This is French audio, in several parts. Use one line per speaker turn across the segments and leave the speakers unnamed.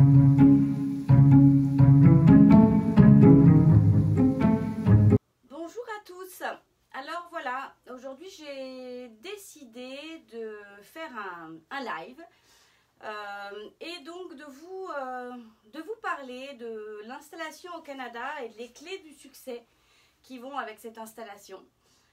Bonjour à tous. Alors voilà, aujourd'hui j'ai décidé de faire un live et donc de vous parler de l'installation au Canada et des clés du succès qui vont avec cette installation.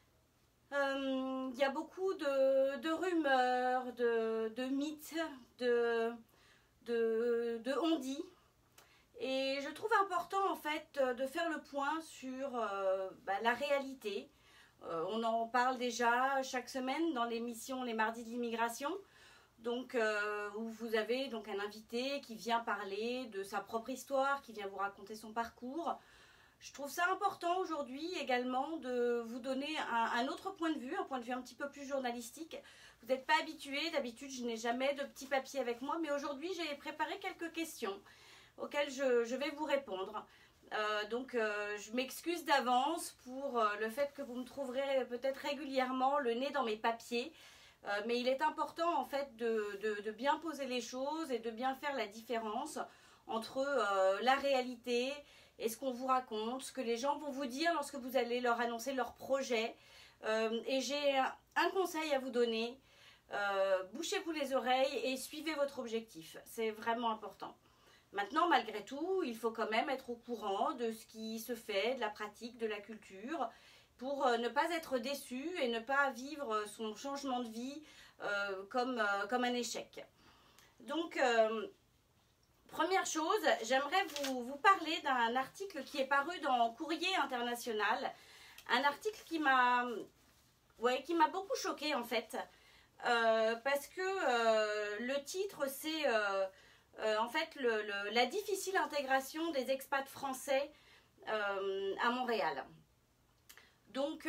Il y a beaucoup de rumeurs, de mythes, de on-dit. Et je trouve important en fait de faire le point sur la réalité. On en parle déjà chaque semaine dans l'émission Les Mardis de l'immigration, donc où vous avez donc un invité qui vient parler de sa propre histoire, qui vient vous raconter son parcours. Je trouve ça important aujourd'hui également de vous donner un autre point de vue, un point de vue un petit peu plus journalistique. Vous n'êtes pas habitués, d'habitude je n'ai jamais de petits papiers avec moi, mais aujourd'hui j'ai préparé quelques questions auxquelles je vais vous répondre. Je m'excuse d'avance pour le fait que vous me trouverez peut-être régulièrement le nez dans mes papiers, mais il est important en fait de bien poser les choses et de bien faire la différence entre la réalité et ce qu'on vous raconte, ce que les gens vont vous dire lorsque vous allez leur annoncer leur projet. Et j'ai un conseil à vous donner, bouchez-vous les oreilles et suivez votre objectif, c'est vraiment important. Maintenant, malgré tout, il faut quand même être au courant de ce qui se fait, de la pratique, de la culture, pour ne pas être déçu et ne pas vivre son changement de vie comme un échec. Donc, première chose, j'aimerais vous parler d'un article qui est paru dans Courrier International, un article qui m'a beaucoup choquée en fait, parce que le titre c'est en fait la difficile intégration des expats français à Montréal. Donc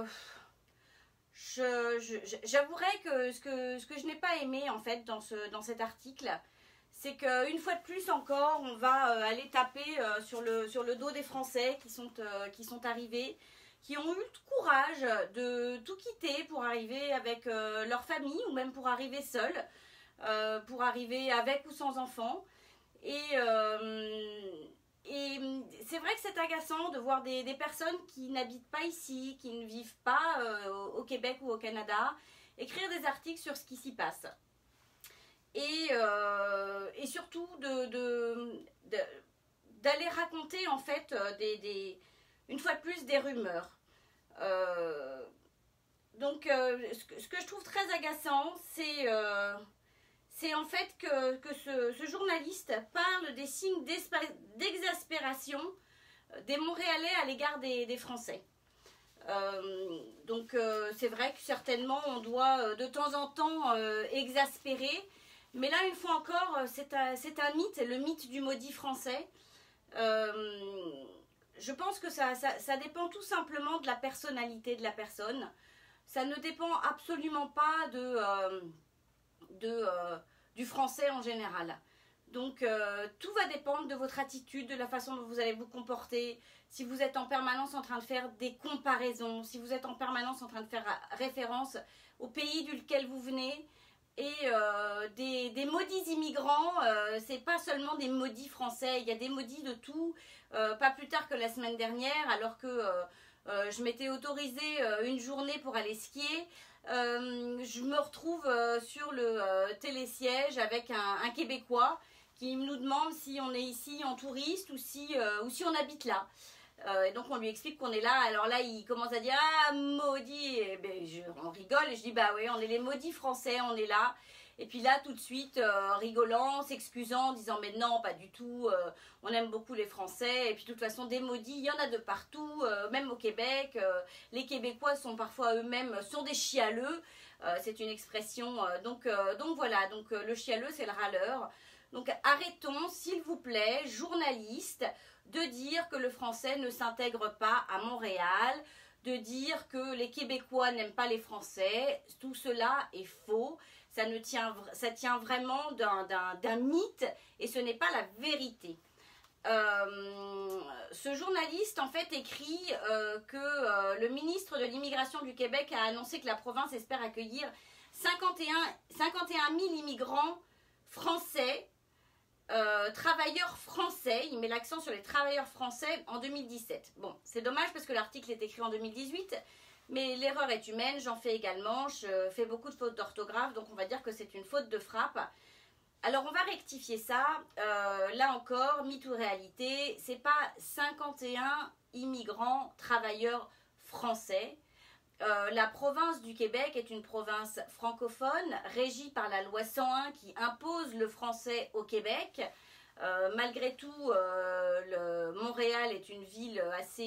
j'avouerai que ce que je n'ai pas aimé en fait dans cet article, c'est qu'une fois de plus encore on va aller taper sur le dos des Français qui sont arrivés, qui ont eu le courage de tout quitter pour arriver avec leur famille ou même pour arriver seuls. Pour arriver avec ou sans enfants. Et c'est vrai que c'est agaçant de voir des personnes qui n'habitent pas ici, qui ne vivent pas au Québec ou au Canada, écrire des articles sur ce qui s'y passe. Et surtout d'aller raconter en fait une fois de plus des rumeurs. Ce que je trouve très agaçant, c'est en fait que ce journaliste parle des signes d'exaspération des Montréalais à l'égard des Français. C'est vrai que certainement on doit de temps en temps exaspérer, mais là une fois encore c'est un mythe, le mythe du maudit français. Je pense que ça dépend tout simplement de la personnalité de la personne. Ça ne dépend absolument pas du français en général. Donc tout va dépendre de votre attitude, de la façon dont vous allez vous comporter, si vous êtes en permanence en train de faire des comparaisons, si vous êtes en permanence en train de faire référence au pays duquel vous venez. Et des maudits immigrants, c'est pas seulement des maudits français, il y a des maudits de tout. Pas plus tard que la semaine dernière, alors que je m'étais autorisée une journée pour aller skier, je me retrouve sur le télésiège avec un Québécois qui nous demande si on est ici en touriste ou si on habite là. Et donc on lui explique qu'on est là. Alors là il commence à dire ah maudit, et ben, on rigole et je dis bah oui on est les maudits français, on est là. Et puis là tout de suite rigolant, s'excusant, disant mais non pas du tout, on aime beaucoup les Français et puis de toute façon des maudits il y en a de partout, même au Québec, les Québécois sont parfois eux-mêmes sont des chialeux, c'est une expression, donc voilà, donc le chialeux c'est le râleur. Donc arrêtons s'il vous plaît journalistes de dire que le français ne s'intègre pas à Montréal, de dire que les Québécois n'aiment pas les Français, tout cela est faux. Ça tient vraiment d'un mythe et ce n'est pas la vérité. Ce journaliste en fait écrit que le ministre de l'immigration du Québec a annoncé que la province espère accueillir 51 000 immigrants français travailleurs français, il met l'accent sur les travailleurs français en 2017. Bon, c'est dommage parce que l'article est écrit en 2018, mais l'erreur est humaine, j'en fais également, je fais beaucoup de fautes d'orthographe, donc on va dire que c'est une faute de frappe. Alors on va rectifier ça, là encore, mythe ou réalité, c'est pas 51 immigrants travailleurs français. La province du Québec est une province francophone régie par la loi 101 qui impose le français au Québec. Malgré tout, Montréal est une ville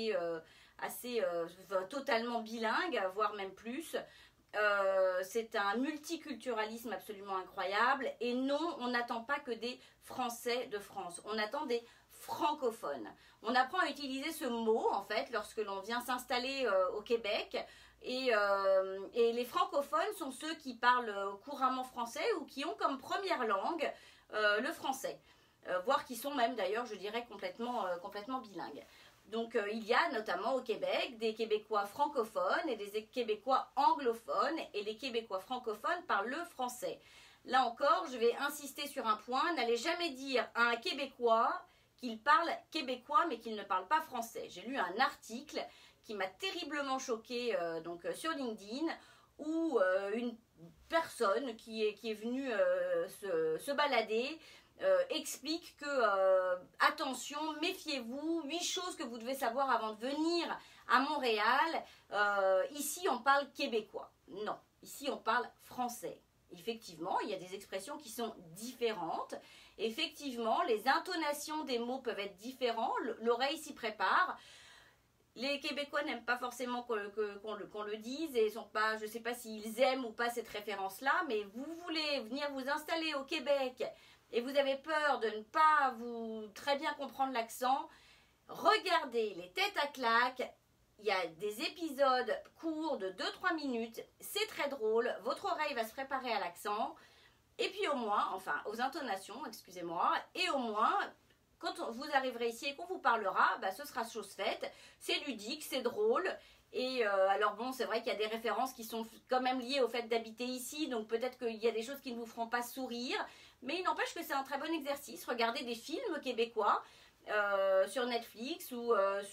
totalement bilingue, voire même plus. C'est un multiculturalisme absolument incroyable. Et non, on n'attend pas que des Français de France, on attend des francophones. On apprend à utiliser ce mot, en fait, lorsque l'on vient s'installer au Québec. Et les francophones sont ceux qui parlent couramment français ou qui ont comme première langue le français. Voire qui sont même d'ailleurs, je dirais, complètement bilingues. Donc il y a notamment au Québec des Québécois francophones et des Québécois anglophones. Et les Québécois francophones parlent le français. Là encore, je vais insister sur un point. N'allez jamais dire à un Québécois qu'il parle québécois mais qu'il ne parle pas français. J'ai lu un article qui m'a terriblement choquée sur LinkedIn, où une personne qui est venue se balader explique que, attention, méfiez-vous, 8 choses que vous devez savoir avant de venir à Montréal. Ici, on parle québécois. Non, ici, on parle français. Effectivement, il y a des expressions qui sont différentes. Effectivement, les intonations des mots peuvent être différentes. L'oreille s'y prépare. Les Québécois n'aiment pas forcément qu'on le dise et sont pas, je ne sais pas s'ils aiment ou pas cette référence-là, mais vous voulez venir vous installer au Québec et vous avez peur de ne pas vous très bien comprendre l'accent, regardez les têtes à claques. Il y a des épisodes courts de 2-3 minutes, c'est très drôle, votre oreille va se préparer à l'accent, et puis au moins, enfin aux intonations, excusez-moi, et au moins, quand vous arriverez ici et qu'on vous parlera, ce sera chose faite, c'est ludique, c'est drôle, et alors bon, c'est vrai qu'il y a des références qui sont quand même liées au fait d'habiter ici, donc peut-être qu'il y a des choses qui ne vous feront pas sourire, mais il n'empêche que c'est un très bon exercice, regardez des films québécois, sur Netflix ou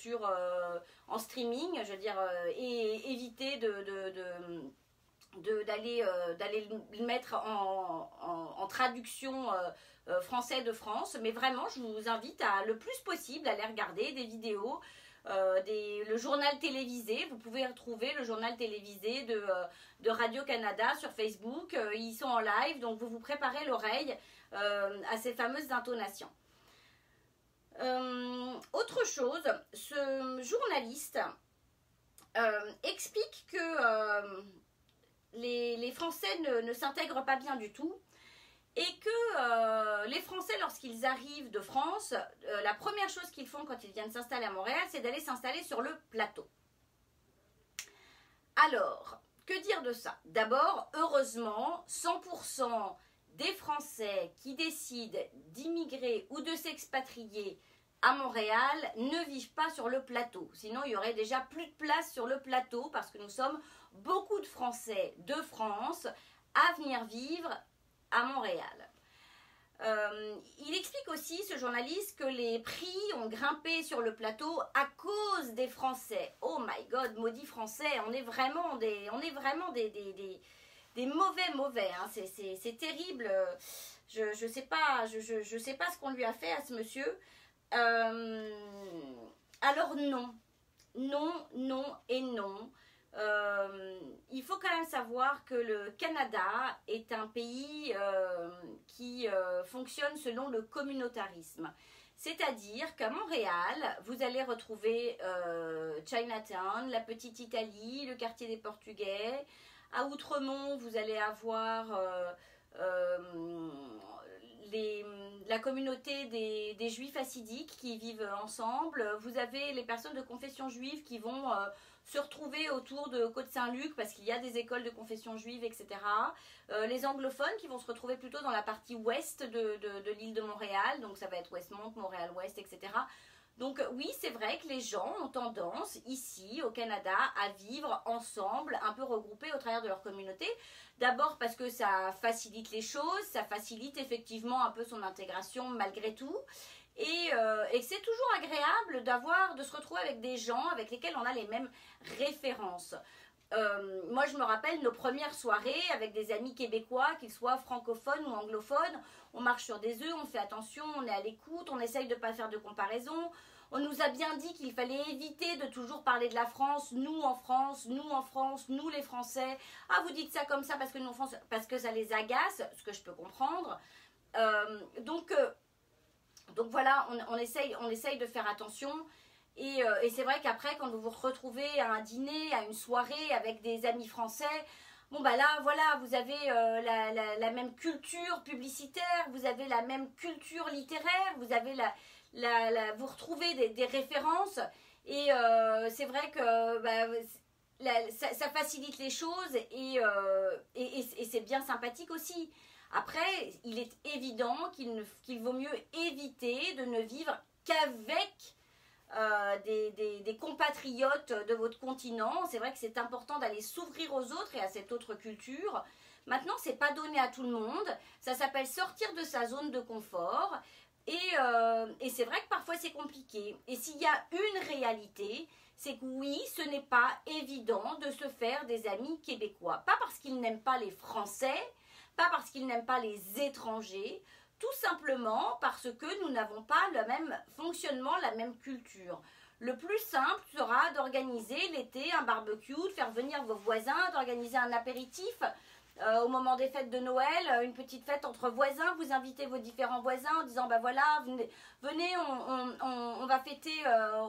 en streaming, je veux dire, et éviter d'aller le mettre en traduction français de France, mais vraiment je vous invite à le plus possible à aller regarder des vidéos, le journal télévisé. Vous pouvez retrouver le journal télévisé de Radio-Canada sur Facebook, ils sont en live, donc vous vous préparez l'oreille à ces fameuses intonations. Autre chose, ce journaliste explique que les Français ne s'intègrent pas bien du tout et que les Français, lorsqu'ils arrivent de France, la première chose qu'ils font quand ils viennent s'installer à Montréal, c'est d'aller s'installer sur le plateau. Alors, que dire de ça? D'abord, heureusement, 100% des Français qui décident d'immigrer ou de s'expatrier à Montréal ne vivent pas sur le plateau. Sinon, il y aurait déjà plus de place sur le plateau parce que nous sommes beaucoup de Français de France à venir vivre à Montréal. Il explique aussi, ce journaliste, que les prix ont grimpé sur le plateau à cause des Français. Oh my God, maudits Français, on est vraiment des mauvais, hein. C'est terrible. Je sais pas ce qu'on lui a fait à ce monsieur. Alors non et non. Il faut quand même savoir que le Canada est un pays qui fonctionne selon le communautarisme. C'est-à-dire qu'à Montréal, vous allez retrouver Chinatown, la Petite Italie, le quartier des Portugais. À Outremont, vous allez avoir la communauté des Juifs hassidiques qui vivent ensemble. Vous avez les personnes de confession juive qui vont se retrouver autour de Côte-Saint-Luc parce qu'il y a des écoles de confession juive, etc. Les anglophones qui vont se retrouver plutôt dans la partie ouest de l'île de Montréal, donc ça va être Westmount, Montréal-Ouest, etc. Donc oui, c'est vrai que les gens ont tendance, ici, au Canada, à vivre ensemble, un peu regroupés au travers de leur communauté. D'abord parce que ça facilite les choses, ça facilite effectivement un peu son intégration malgré tout. Et que c'est toujours agréable de se retrouver avec des gens avec lesquels on a les mêmes références. Moi, je me rappelle nos premières soirées avec des amis québécois, qu'ils soient francophones ou anglophones. On marche sur des œufs, on fait attention, on est à l'écoute, on essaye de ne pas faire de comparaison. On nous a bien dit qu'il fallait éviter de toujours parler de la France, nous en France, nous en France, nous les Français. Ah, vous dites ça comme ça parce que nous en France, parce que ça les agace, ce que je peux comprendre. Donc voilà, on essaye de faire attention. Et c'est vrai qu'après, quand vous vous retrouvez à un dîner, à une soirée avec des amis français, bon bah là, voilà, vous avez la même culture publicitaire, vous avez la même culture littéraire, vous avez vous retrouvez des références. Et c'est vrai que ça facilite les choses et c'est bien sympathique aussi. Après, il est évident qu'il vaut mieux éviter de ne vivre qu'avec des compatriotes de votre continent. C'est vrai que c'est important d'aller s'ouvrir aux autres et à cette autre culture. Maintenant, c'est pas donné à tout le monde. Ça s'appelle sortir de sa zone de confort. Et c'est vrai que parfois c'est compliqué. Et s'il y a une réalité, c'est que oui, ce n'est pas évident de se faire des amis québécois. Pas parce qu'ils n'aiment pas les Français, pas parce qu'ils n'aiment pas les étrangers, tout simplement parce que nous n'avons pas le même fonctionnement, la même culture. Le plus simple sera d'organiser l'été un barbecue, de faire venir vos voisins, d'organiser un apéritif. Au moment des fêtes de Noël, une petite fête entre voisins, vous invitez vos différents voisins en disant, ben voilà, venez, on va fêter,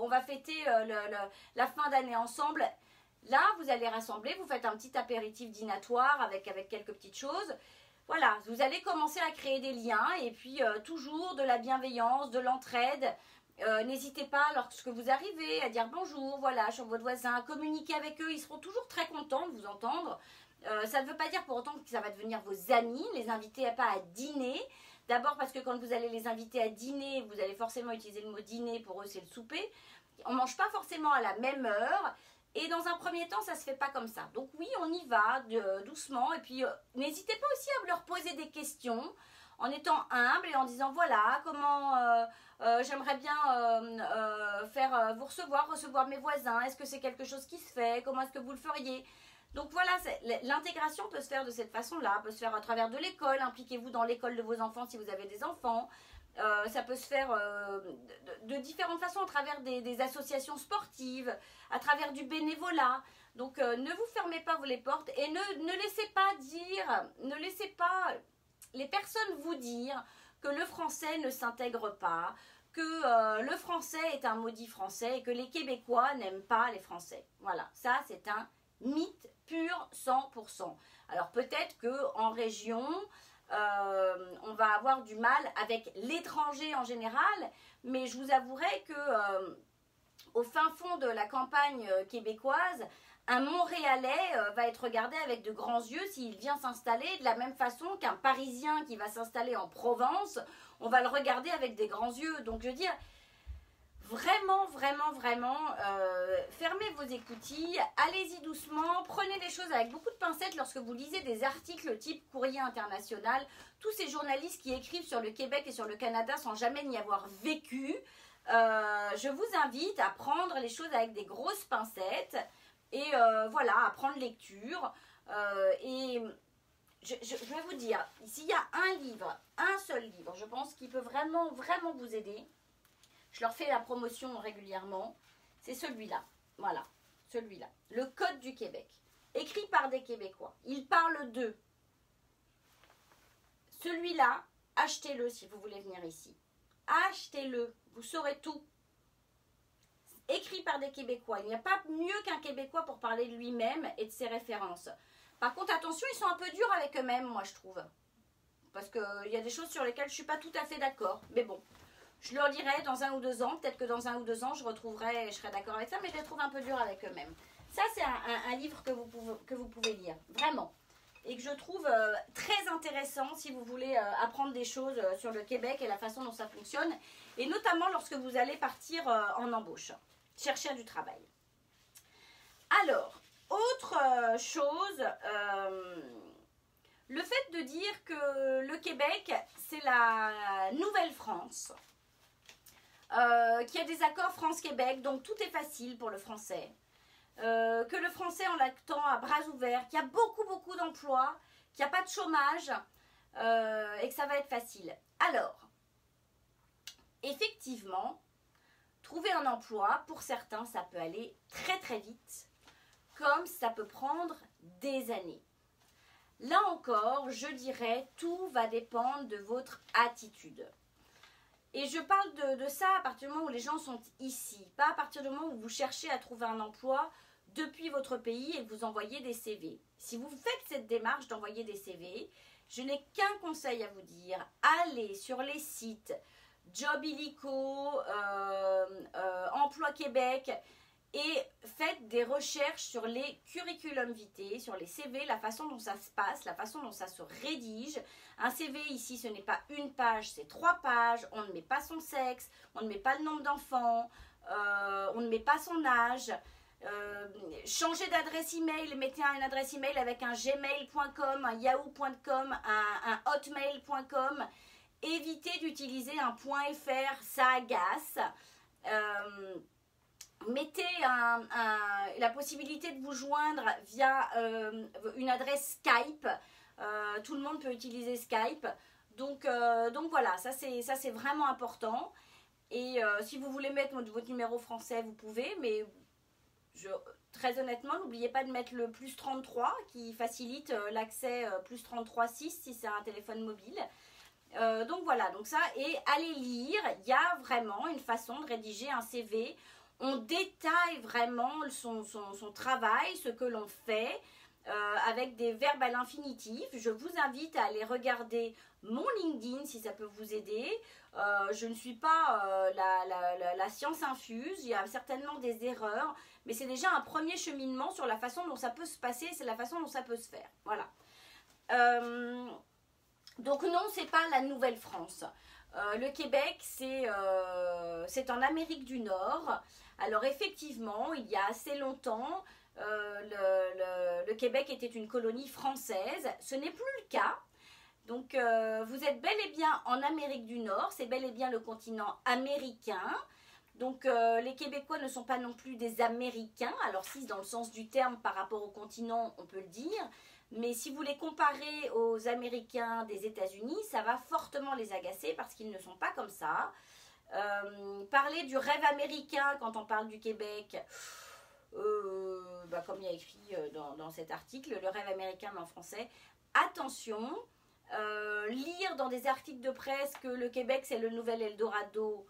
la fin d'année ensemble. Là, vous allez rassembler, vous faites un petit apéritif dînatoire avec quelques petites choses. Voilà, vous allez commencer à créer des liens et puis toujours de la bienveillance, de l'entraide. N'hésitez pas lorsque vous arrivez à dire bonjour, voilà, sur votre voisin, à communiquer avec eux, ils seront toujours très contents de vous entendre. Ça ne veut pas dire pour autant que ça va devenir vos amis, les invitez pas à dîner. D'abord parce que quand vous allez les inviter à dîner, vous allez forcément utiliser le mot dîner, pour eux c'est le souper. On ne mange pas forcément à la même heure. Et dans un premier temps, ça ne se fait pas comme ça. Donc oui, on y va doucement. Et puis, n'hésitez pas aussi à leur poser des questions en étant humble et en disant, voilà, comment j'aimerais bien vous recevoir mes voisins. Est-ce que c'est quelque chose qui se fait? Comment est-ce que vous le feriez? Donc voilà, l'intégration peut se faire de cette façon-là, peut se faire à travers de l'école. Impliquez-vous dans l'école de vos enfants si vous avez des enfants. Ça peut se faire de différentes façons, à travers des associations sportives, à travers du bénévolat. Donc ne vous fermez pas les portes et ne laissez pas les personnes vous dire que le français ne s'intègre pas, que le français est un maudit français et que les Québécois n'aiment pas les Français. Voilà, ça c'est un mythe pur 100%. Alors peut-être qu'en région, on va avoir du mal avec l'étranger en général, mais je vous avouerai que au fin fond de la campagne québécoise, un Montréalais va être regardé avec de grands yeux s'il vient s'installer, de la même façon qu'un Parisien qui va s'installer en Provence, on va le regarder avec des grands yeux. Donc je veux dire, vraiment, fermez vos écoutilles, allez-y doucement, prenez les choses avec beaucoup de pincettes lorsque vous lisez des articles type Courrier International. Tous ces journalistes qui écrivent sur le Québec et sur le Canada sans jamais n'y avoir vécu, je vous invite à prendre les choses avec des grosses pincettes et voilà, à prendre lecture. Et je vais vous dire, s'il y a un seul livre, je pense qu'il peut vraiment vous aider. Je leur fais la promotion régulièrement. C'est celui-là. Voilà, celui-là. Le Code du Québec. Écrit par des Québécois. Il parle d'eux. Celui-là, achetez-le si vous voulez venir ici. Achetez-le. Vous saurez tout. Écrit par des Québécois. Il n'y a pas mieux qu'un Québécois pour parler de lui-même et de ses références. Par contre, attention, ils sont un peu durs avec eux-mêmes, moi, je trouve. Parce qu'il y a des choses sur lesquelles je ne suis pas tout à fait d'accord. Mais bon. Je leur dirai dans 1 ou 2 ans, peut-être que dans 1 ou 2 ans, je serai d'accord avec ça, mais je les trouve un peu durs avec eux-mêmes. Ça, c'est un livre que vous pouvez lire, vraiment. Et que je trouve très intéressant si vous voulez apprendre des choses sur le Québec et la façon dont ça fonctionne. et notamment lorsque vous allez partir en embauche, chercher du travail. Alors, autre chose, le fait de dire que le Québec, c'est la Nouvelle-France, qu'il y a des accords France-Québec, donc tout est facile pour le français, que le français on l'attend à bras ouverts, qu'il y a beaucoup d'emplois, qu'il n'y a pas de chômage et que ça va être facile. Alors, effectivement, trouver un emploi, pour certains, ça peut aller très vite, comme ça peut prendre des années. Là encore, je dirais, tout va dépendre de votre attitude. Et je parle de ça à partir du moment où les gens sont ici, pas à partir du moment où vous cherchez à trouver un emploi depuis votre pays et que vous envoyez des CV. Si vous faites cette démarche d'envoyer des CV, je n'ai qu'un conseil à vous dire. Allez sur les sites Job Illico, Emploi Québec et faites des recherches sur les curriculum vitae, sur les CV, la façon dont ça se passe, la façon dont ça se rédige. Un CV ici, ce n'est pas une page, c'est 3 pages. On ne met pas son sexe, on ne met pas le nombre d'enfants, on ne met pas son âge. Changez d'adresse email, mettez une adresse email avec un gmail.com, un yahoo.com, un hotmail.com. Évitez d'utiliser un .fr, ça agace. Mettez la possibilité de vous joindre via une adresse Skype. Tout le monde peut utiliser Skype. Donc voilà, ça c'est vraiment important. Et si vous voulez mettre votre numéro français, vous pouvez, mais très honnêtement, n'oubliez pas de mettre le +33 qui facilite l'accès +33 6 si c'est un téléphone mobile. Donc voilà, donc ça, et allez lire, il y a vraiment une façon de rédiger un CV. On détaille vraiment son travail, ce que l'on fait, avec des verbes à l'infinitif. Je vous invite à aller regarder mon LinkedIn si ça peut vous aider. Je ne suis pas la science infuse, il y a certainement des erreurs, mais c'est déjà un premier cheminement sur la façon dont ça peut se passer, c'est la façon dont ça peut se faire. Voilà. Donc non, c'est pas la Nouvelle-France. Le Québec, c'est en Amérique du Nord. Alors effectivement, il y a assez longtemps, le Québec était une colonie française. Ce n'est plus le cas. Donc vous êtes bel et bien en Amérique du Nord. C'est bel et bien le continent américain. Donc les Québécois ne sont pas non plus des Américains. Alors si dans le sens du terme par rapport au continent, on peut le dire. Mais si vous les comparez aux Américains des États-Unis, ça va fortement les agacer parce qu'ils ne sont pas comme ça. Parler du rêve américain quand on parle du Québec, comme il y a écrit dans cet article, le rêve américain mais en français, attention, lire dans des articles de presse que le Québec c'est le nouvel Eldorado,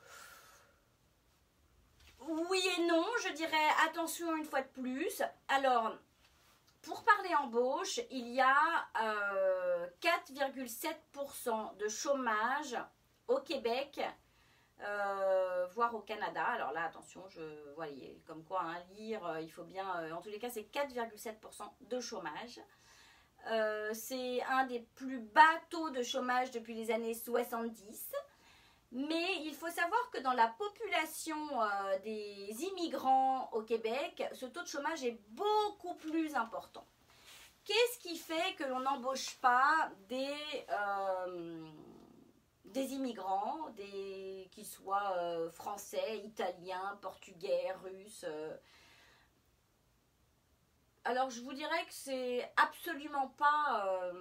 oui et non, je dirais attention une fois de plus. Alors, pour parler embauche, il y a 4,7% de chômage au Québec, voire au Canada. Alors là, attention, vous voyez, comme quoi, lire, il faut bien... en tous les cas, c'est 4,7% de chômage. C'est un des plus bas taux de chômage depuis les années 70. Mais il faut savoir que dans la population des immigrants au Québec, ce taux de chômage est beaucoup plus important. Qu'est-ce qui fait que l'on n'embauche pas des immigrants, qui soient français, italiens, portugais, russes Alors je vous dirais que c'est absolument pas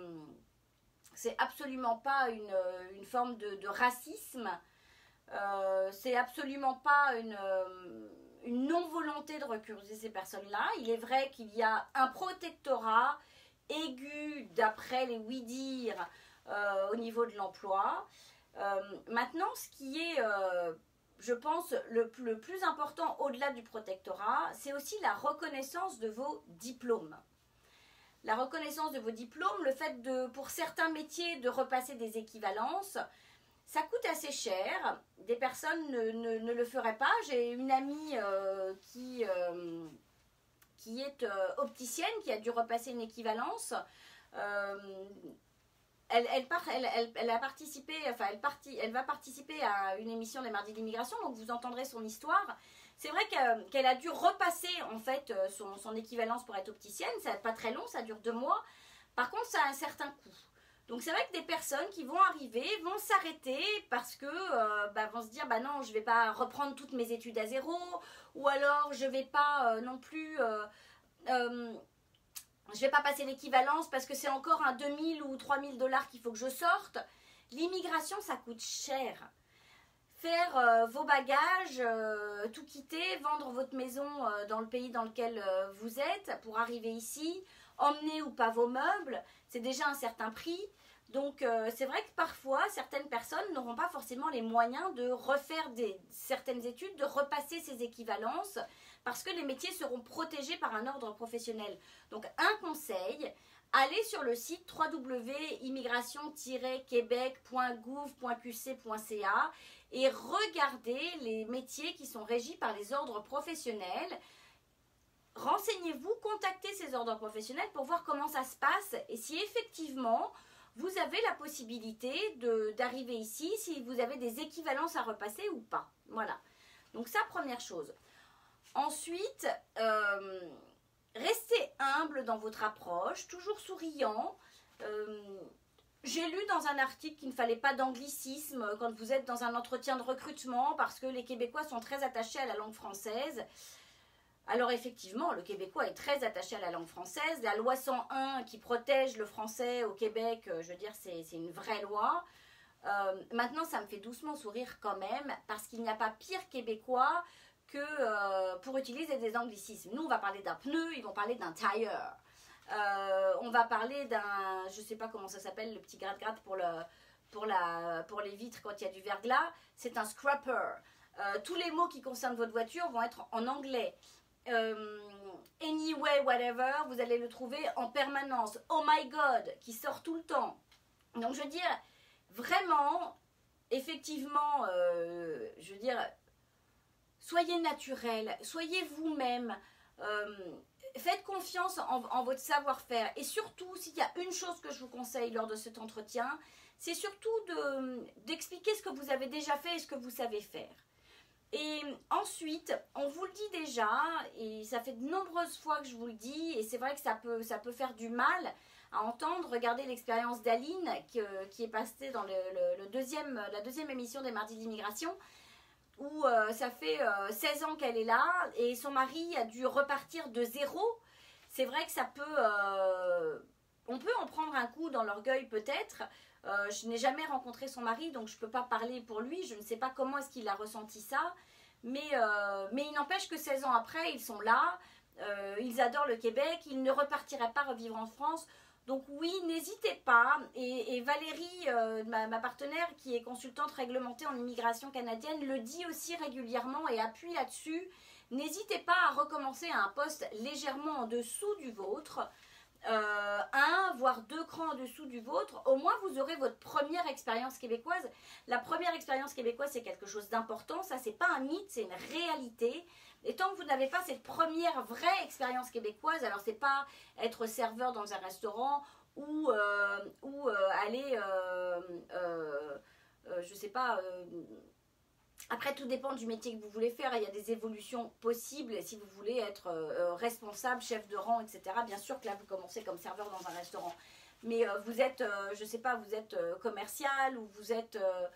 une forme de racisme, c'est absolument pas une non-volonté de recruter ces personnes-là. Il est vrai qu'il y a un protectorat aigu, d'après les oui-dire, au niveau de l'emploi. Maintenant, ce qui est, je pense, le plus important au-delà du protectorat, c'est aussi la reconnaissance de vos diplômes. La reconnaissance de vos diplômes, le fait pour certains métiers de repasser des équivalences, ça coûte assez cher. Des personnes ne le feraient pas. J'ai une amie qui est opticienne, qui a dû repasser une équivalence. elle a participé, enfin elle va participer à une émission des Mardis d'immigration, donc vous entendrez son histoire. C'est vrai qu'elle a dû repasser en fait son équivalence pour être opticienne. Ça n'est pas très long, ça dure 2 mois. Par contre, ça a un certain coût. Donc c'est vrai que des personnes qui vont arriver vont s'arrêter parce que vont se dire bah non, je ne vais pas reprendre toutes mes études à zéro, ou alors je ne vais pas non plus je vais pas passer l'équivalence parce que c'est encore un 2000 ou 3000 $ qu'il faut que je sorte. L'immigration, ça coûte cher. Faire vos bagages, tout quitter, vendre votre maison dans le pays dans lequel vous êtes pour arriver ici, emmener ou pas vos meubles, c'est déjà un certain prix. Donc c'est vrai que parfois certaines personnes n'auront pas forcément les moyens de refaire certaines études, de repasser ces équivalences parce que les métiers seront protégés par un ordre professionnel. Donc un conseil, allez sur le site www.immigration-québec.gouv.qc.ca et regardez les métiers qui sont régis par les ordres professionnels. Renseignez-vous, contactez ces ordres professionnels pour voir comment ça se passe et si effectivement vous avez la possibilité d'arriver ici, si vous avez des équivalences à repasser ou pas. Voilà. Donc ça, première chose. Ensuite, restez humble dans votre approche, toujours souriant. J'ai lu dans un article qu'il ne fallait pas d'anglicisme quand vous êtes dans un entretien de recrutement parce que les Québécois sont très attachés à la langue française. Alors effectivement, le Québécois est très attaché à la langue française. La loi 101 qui protège le français au Québec, je veux dire, c'est une vraie loi. Maintenant, ça me fait doucement sourire quand même parce qu'il n'y a pas pire Québécois que pour utiliser des anglicismes. Nous, on va parler d'un pneu, ils vont parler d'un tire. On va parler d'un, je ne sais pas comment ça s'appelle, le petit gratte-gratte pour les vitres quand il y a du verglas. C'est un scraper. Tous les mots qui concernent votre voiture vont être en anglais. Anyway, whatever, vous allez le trouver en permanence. Oh my God, qui sort tout le temps. Donc, je veux dire, vraiment, effectivement, je veux dire, soyez naturel, soyez vous-même, faites confiance en votre savoir-faire. Et surtout, s'il y a une chose que je vous conseille lors de cet entretien, c'est surtout d'expliquer ce que vous avez déjà fait et ce que vous savez faire. Et ensuite, on vous le dit déjà, et ça fait de nombreuses fois que je vous le dis, et c'est vrai que ça peut faire du mal à entendre. Regardez l'expérience d'Aline qui est passée dans la deuxième émission des Mardis d'immigration, où ça fait 16 ans qu'elle est là, et son mari a dû repartir de zéro. C'est vrai que ça peut... on peut en prendre un coup dans l'orgueil peut-être. Je n'ai jamais rencontré son mari, donc je ne peux pas parler pour lui. Je ne sais pas comment est-ce qu'il a ressenti ça. Mais il n'empêche que 16 ans après, ils sont là. Ils adorent le Québec. Ils ne repartiraient pas revivre en France. Donc oui, n'hésitez pas. Et Valérie, ma partenaire, qui est consultante réglementée en immigration canadienne, le dit aussi régulièrement et appuie là-dessus. N'hésitez pas à recommencer à un poste légèrement en dessous du vôtre. 1 voire 2 crans en dessous du vôtre, au moins vous aurez votre première expérience québécoise. La première expérience québécoise, c'est quelque chose d'important. Ça, c'est pas un mythe, c'est une réalité. Et tant que vous n'avez pas cette première vraie expérience québécoise, alors c'est pas être serveur dans un restaurant ou aller je sais pas après, tout dépend du métier que vous voulez faire. Il y a des évolutions possibles si vous voulez être responsable, chef de rang, etc. Bien sûr que là, vous commencez comme serveur dans un restaurant. Mais vous êtes, je ne sais pas, vous êtes commercial ou vous êtes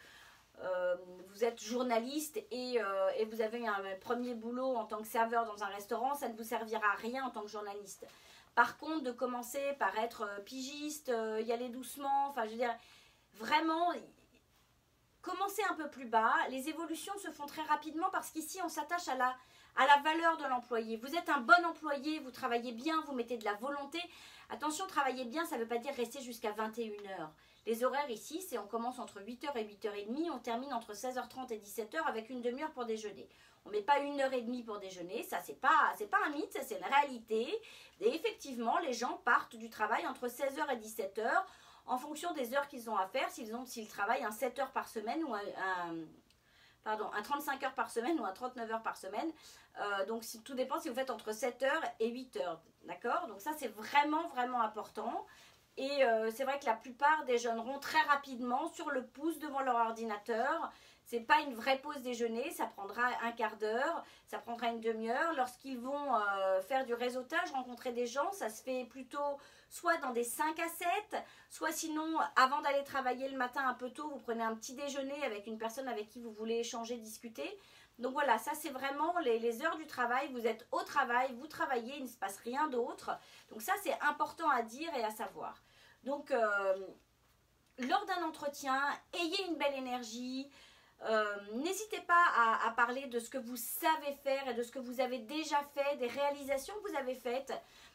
journaliste et vous avez un premier boulot en tant que serveur dans un restaurant, ça ne vous servira à rien en tant que journaliste. Par contre, de commencer par être pigiste, y aller doucement, enfin, je veux dire, vraiment... Commencez un peu plus bas, les évolutions se font très rapidement parce qu'ici on s'attache à la valeur de l'employé. Vous êtes un bon employé, vous travaillez bien, vous mettez de la volonté. Attention, travailler bien, ça ne veut pas dire rester jusqu'à 21h. Les horaires ici, c'est on commence entre 8h et 8h30, on termine entre 16h30 et 17h avec une demi-heure pour déjeuner. On ne met pas 1h30 pour déjeuner, ça c'est pas un mythe, ça c'est une réalité. Et effectivement, les gens partent du travail entre 16h et 17h. En fonction des heures qu'ils ont à faire, s'ils travaillent un 7 heures par semaine ou un 35 heures par semaine ou un 39 heures par semaine. Donc tout dépend si vous faites entre 7 heures et 8 heures. D'accord? Donc ça c'est vraiment, vraiment important. Et c'est vrai que la plupart déjeuneront très rapidement sur le pouce devant leur ordinateur. C'est pas une vraie pause déjeuner, ça prendra un quart d'heure, ça prendra une demi-heure. Lorsqu'ils vont faire du réseautage, rencontrer des gens, ça se fait plutôt soit dans des 5 à 7, soit sinon avant d'aller travailler le matin un peu tôt, vous prenez un petit déjeuner avec une personne avec qui vous voulez échanger, discuter. Donc voilà, ça c'est vraiment les heures du travail, vous êtes au travail, vous travaillez, il ne se passe rien d'autre. Donc ça c'est important à dire et à savoir. Donc lors d'un entretien, ayez une belle énergie. N'hésitez pas à parler de ce que vous savez faire et de ce que vous avez déjà fait, des réalisations que vous avez faites,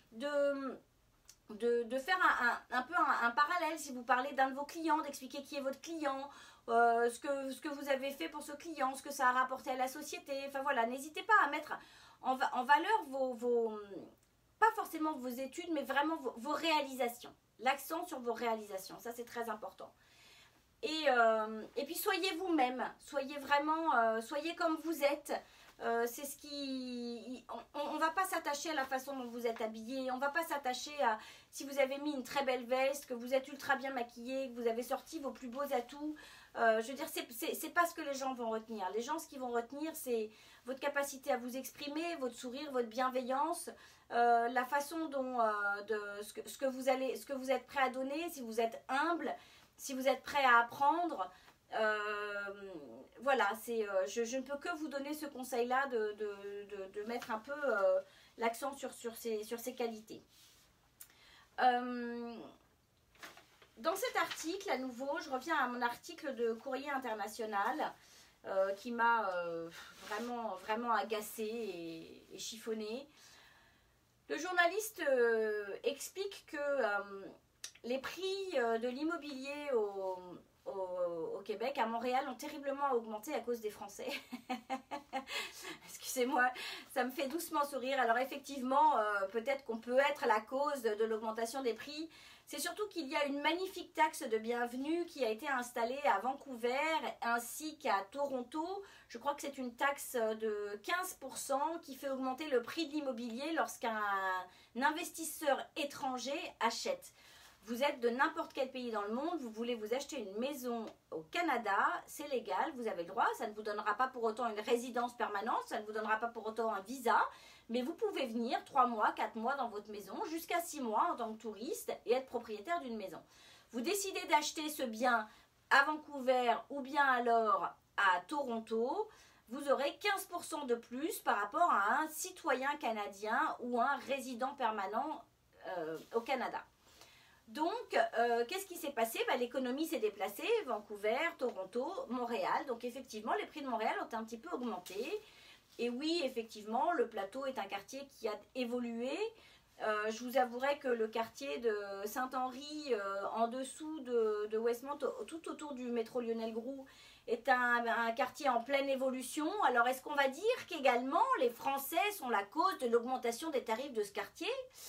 de faire un peu un parallèle si vous parlez d'un de vos clients, d'expliquer qui est votre client, ce que vous avez fait pour ce client, ce que ça a rapporté à la société. Enfin voilà, n'hésitez pas à mettre en valeur pas forcément vos études, mais vraiment vos réalisations. L'accent sur vos réalisations, ça c'est très important. Et puis soyez vous-même, soyez vraiment, soyez comme vous êtes. C'est ce qui... On ne va pas s'attacher à la façon dont vous êtes habillé, on ne va pas s'attacher à si vous avez mis une très belle veste, que vous êtes ultra bien maquillé, que vous avez sorti vos plus beaux atouts. Je veux dire, c'est pas ce que les gens vont retenir. Les gens, ce qu'ils vont retenir, c'est votre capacité à vous exprimer, votre sourire, votre bienveillance, la façon dont, ce que vous êtes prêt à donner, si vous êtes humble, si vous êtes prêt à apprendre. Voilà, je ne peux que vous donner ce conseil-là de mettre un peu l'accent sur ces qualités. Dans cet article, à nouveau, je reviens à mon article de Courrier International qui m'a vraiment agacée et chiffonnée. Le journaliste explique que les prix de l'immobilier au Québec, à Montréal, ont terriblement augmenté à cause des Français. Excusez-moi, ça me fait doucement sourire. Alors effectivement, peut-être qu'on peut être la cause de l'augmentation des prix. C'est surtout qu'il y a une magnifique taxe de bienvenue qui a été installée à Vancouver ainsi qu'à Toronto. Je crois que c'est une taxe de 15% qui fait augmenter le prix de l'immobilier lorsqu'un investisseur étranger achète. Vous êtes de n'importe quel pays dans le monde, vous voulez vous acheter une maison au Canada, c'est légal, vous avez le droit, ça ne vous donnera pas pour autant une résidence permanente, ça ne vous donnera pas pour autant un visa, mais vous pouvez venir 3 mois, 4 mois dans votre maison, jusqu'à 6 mois en tant que touriste et être propriétaire d'une maison. Vous décidez d'acheter ce bien à Vancouver ou bien alors à Toronto, vous aurez 15% de plus par rapport à un citoyen canadien ou un résident permanent au Canada. Donc, qu'est-ce qui s'est passé? L'économie s'est déplacée, Vancouver, Toronto, Montréal. Donc, effectivement, les prix de Montréal ont un petit peu augmenté. Et oui, effectivement, le plateau est un quartier qui a évolué. Je vous avouerai que le quartier de Saint-Henri, en dessous de Westmount, tout autour du métro Lionel-Groulx, est un quartier en pleine évolution. Alors, est-ce qu'on va dire qu'également, les Français sont la cause de l'augmentation des tarifs de ce quartier ?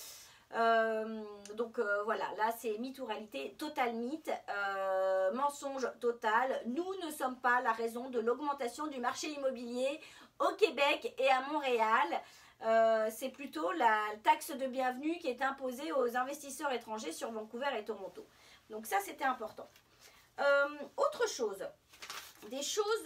Voilà, là c'est mythe ou réalité, total mythe, mensonge total. Nous ne sommes pas la raison de l'augmentation du marché immobilier au Québec et à Montréal. C'est plutôt la taxe de bienvenue qui est imposée aux investisseurs étrangers sur Vancouver et Toronto. Donc ça c'était important. Autre chose, des choses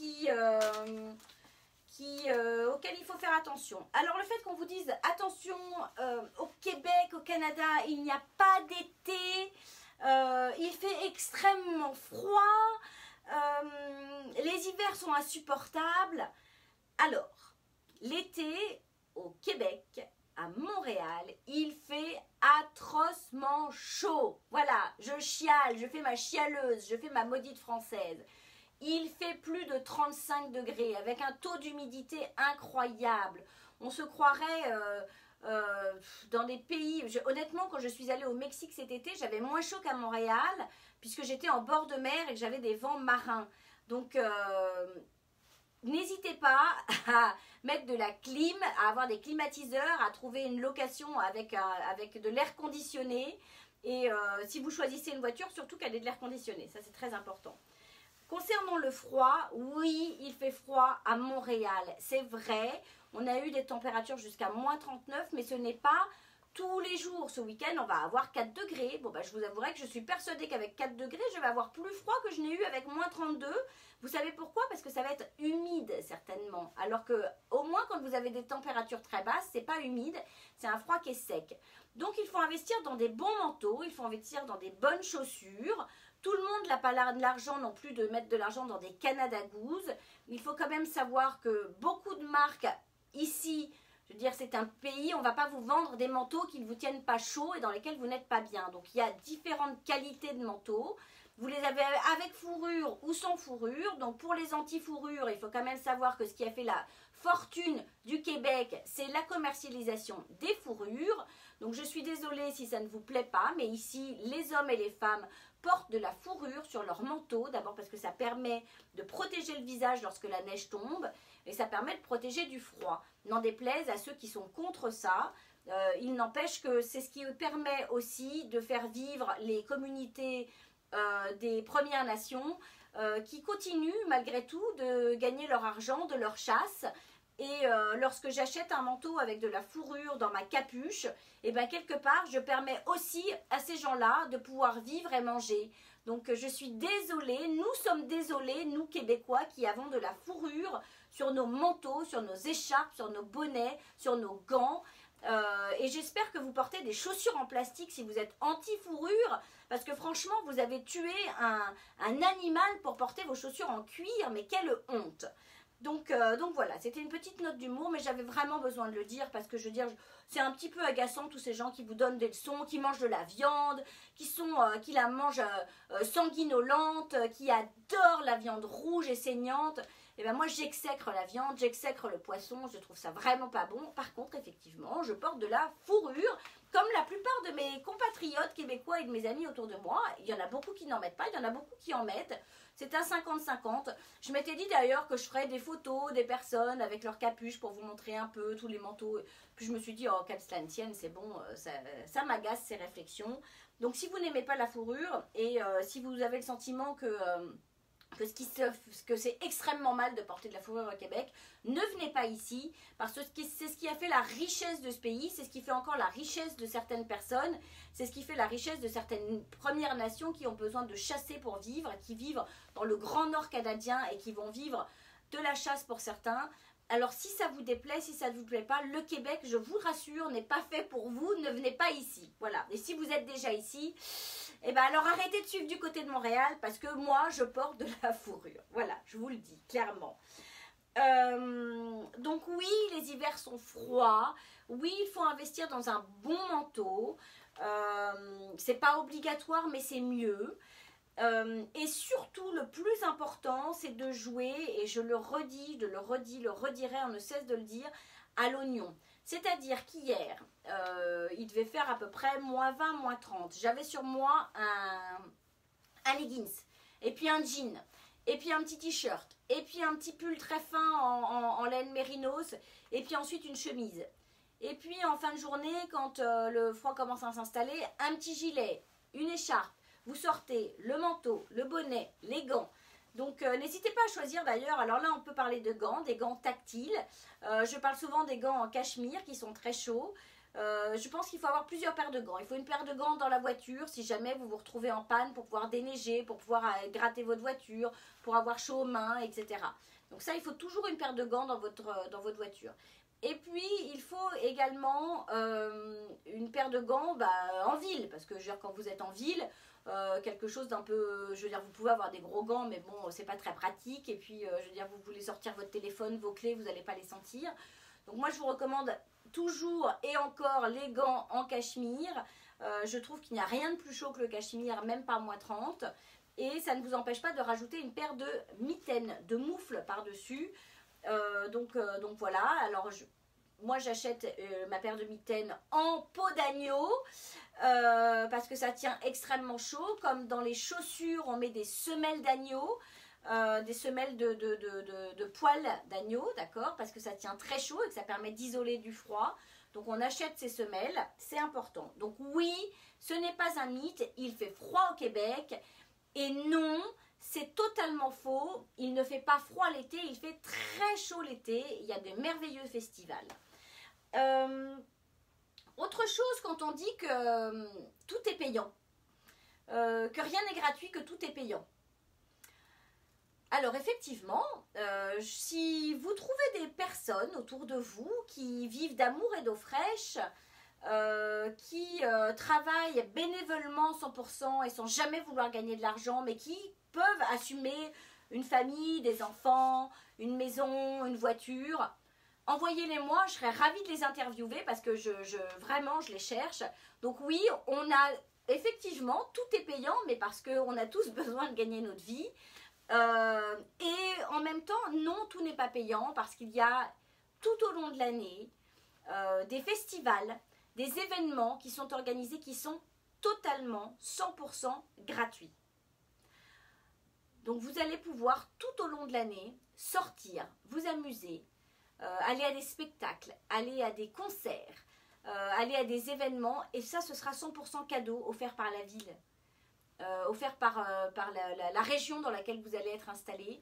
auxquelles il faut faire attention. Alors le fait qu'on vous dise attention, au Québec, au Canada, il n'y a pas d'été, il fait extrêmement froid, les hivers sont insupportables. Alors, l'été au Québec, à Montréal, il fait atrocement chaud. Voilà, je chiale, je fais ma chialeuse, je fais ma maudite française. Il fait plus de 35 degrés avec un taux d'humidité incroyable. On se croirait dans des pays... Honnêtement, quand je suis allée au Mexique cet été, j'avais moins chaud qu'à Montréal puisque j'étais en bord de mer et que j'avais des vents marins. Donc, n'hésitez pas à mettre de la clim, à avoir des climatiseurs, à trouver une location avec de l'air conditionné. Et si vous choisissez une voiture, surtout qu'elle ait de l'air conditionné. Ça, c'est très important. Concernant le froid, oui, il fait froid à Montréal. C'est vrai, on a eu des températures jusqu'à moins 39, mais ce n'est pas tous les jours. Ce week-end, on va avoir 4 degrés. Bon, je vous avouerai que je suis persuadée qu'avec 4 degrés, je vais avoir plus froid que je n'ai eu avec moins 32. Vous savez pourquoi? Parce que ça va être humide, certainement. Alors que, au moins, quand vous avez des températures très basses, c'est pas humide, c'est un froid qui est sec. Donc, il faut investir dans des bons manteaux, il faut investir dans des bonnes chaussures. Tout le monde n'a pas l'argent non plus de mettre de l'argent dans des Canada Goose. Il faut quand même savoir que beaucoup de marques ici, je veux dire, c'est un pays, on ne va pas vous vendre des manteaux qui ne vous tiennent pas chaud et dans lesquels vous n'êtes pas bien. Donc, il y a différentes qualités de manteaux. Vous les avez avec fourrure ou sans fourrure. Donc, pour les anti-fourrures, il faut quand même savoir que ce qui a fait la fortune du Québec, c'est la commercialisation des fourrures. Donc, je suis désolée si ça ne vous plaît pas, mais ici, les hommes et les femmes portent de la fourrure sur leur manteau. D'abord parce que ça permet de protéger le visage lorsque la neige tombe et ça permet de protéger du froid. N'en déplaise à ceux qui sont contre ça. Il n'empêche que c'est ce qui permet aussi de faire vivre les communautés des Premières Nations qui continuent malgré tout de gagner leur argent de leur chasse. Et lorsque j'achète un manteau avec de la fourrure dans ma capuche, et bien quelque part je permets aussi à ces gens-là de pouvoir vivre et manger. Donc je suis désolée, nous sommes désolés, nous Québécois qui avons de la fourrure sur nos manteaux, sur nos écharpes, sur nos bonnets, sur nos gants. Et j'espère que vous portez des chaussures en plastique si vous êtes anti-fourrure, parce que franchement vous avez tué un animal pour porter vos chaussures en cuir, mais quelle honte! Donc voilà, c'était une petite note d'humour, mais j'avais vraiment besoin de le dire parce que je veux dire, c'est un petit peu agaçant tous ces gens qui vous donnent des leçons, qui mangent de la viande, qui la mangent sanguinolente, qui adorent la viande rouge et saignante. Et bien moi j'exècre la viande, j'exècre le poisson, je trouve ça vraiment pas bon. Par contre, effectivement, je porte de la fourrure, comme la plupart de mes compatriotes québécois et de mes amis autour de moi. Il y en a beaucoup qui n'en mettent pas, il y en a beaucoup qui en mettent. C'est à 50-50. Je m'étais dit d'ailleurs que je ferais des photos des personnes avec leur capuche pour vous montrer un peu tous les manteaux. Puis je me suis dit, oh, qu'elle se la tienne, c'est bon, ça m'agace ces réflexions. Donc si vous n'aimez pas la fourrure et si vous avez le sentiment que c'est extrêmement mal de porter de la fourrure au Québec, ne venez pas ici, parce que c'est ce qui a fait la richesse de ce pays, c'est ce qui fait encore la richesse de certaines personnes, c'est ce qui fait la richesse de certaines Premières Nations qui ont besoin de chasser pour vivre, qui vivent dans le Grand Nord canadien et qui vont vivre de la chasse pour certains. Alors si ça vous déplaît, si ça ne vous plaît pas, le Québec, je vous rassure, n'est pas fait pour vous, ne venez pas ici. Voilà, et si vous êtes déjà ici, eh bien alors arrêtez de suivre du côté de Montréal parce que moi je porte de la fourrure. Voilà, je vous le dis clairement. Donc oui, les hivers sont froids. Oui, il faut investir dans un bon manteau. C'est pas obligatoire, mais c'est mieux. Et surtout, le plus important, c'est de jouer, et je le redis, le redirai, on ne cesse de le dire, à l'oignon. C'est-à-dire qu'hier, il devait faire à peu près moins 20, moins 30. J'avais sur moi un leggings, et puis un jean, et puis un petit t-shirt, et puis un petit pull très fin en laine mérinos, et puis ensuite une chemise. Et puis en fin de journée, quand le froid commence à s'installer, un petit gilet, une écharpe. Vous sortez le manteau, le bonnet, les gants. Donc n'hésitez pas à choisir d'ailleurs. Alors là on peut parler de gants, des gants tactiles. Je parle souvent des gants en cachemire qui sont très chauds. Je pense qu'il faut avoir plusieurs paires de gants. Il faut une paire de gants dans la voiture si jamais vous vous retrouvez en panne pour pouvoir déneiger, pour pouvoir gratter votre voiture, pour avoir chaud aux mains, etc. Donc ça, il faut toujours une paire de gants dans votre voiture. Et puis, il faut également une paire de gants en ville, parce que je veux dire, quand vous êtes en ville, quelque chose d'un peu, je veux dire, vous pouvez avoir des gros gants, mais bon, c'est pas très pratique. Et puis, je veux dire, vous voulez sortir votre téléphone, vos clés, vous n'allez pas les sentir. Donc moi, je vous recommande toujours et encore les gants en cachemire. Je trouve qu'il n'y a rien de plus chaud que le cachemire, même pas moins 30. Et ça ne vous empêche pas de rajouter une paire de mitaines, de moufles par-dessus. Donc voilà, alors moi j'achète ma paire de mitaines en peau d'agneau parce que ça tient extrêmement chaud. Comme dans les chaussures on met des semelles d'agneau, des semelles de poils d'agneau, d'accord, parce que ça tient très chaud et que ça permet d'isoler du froid. Donc on achète ces semelles, c'est important. Donc oui, ce n'est pas un mythe, il fait froid au Québec. Et non, c'est totalement faux, il ne fait pas froid l'été, il fait très chaud l'été, il y a de merveilleux festivals.
Autre chose quand on dit que tout est payant, que rien n'est gratuit, que tout est payant. Alors effectivement, si vous trouvez des personnes autour de vous qui vivent d'amour et d'eau fraîche, qui travaillent bénévolement 100% et sans jamais vouloir gagner de l'argent, mais qui peuvent assumer une famille, des enfants, une maison, une voiture, envoyez-les-moi, je serais ravie de les interviewer parce que vraiment je les cherche. Donc oui, on a effectivement, tout est payant, mais parce qu'on a tous besoin de gagner notre vie. Et en même temps, non, tout n'est pas payant parce qu'il y a tout au long de l'année des festivals, des événements qui sont organisés qui sont totalement 100% gratuits. Donc vous allez pouvoir tout au long de l'année sortir, vous amuser, aller à des spectacles, aller à des concerts, aller à des événements et ça ce sera 100% cadeau offert par la ville. Offert par la région dans laquelle vous allez être installé.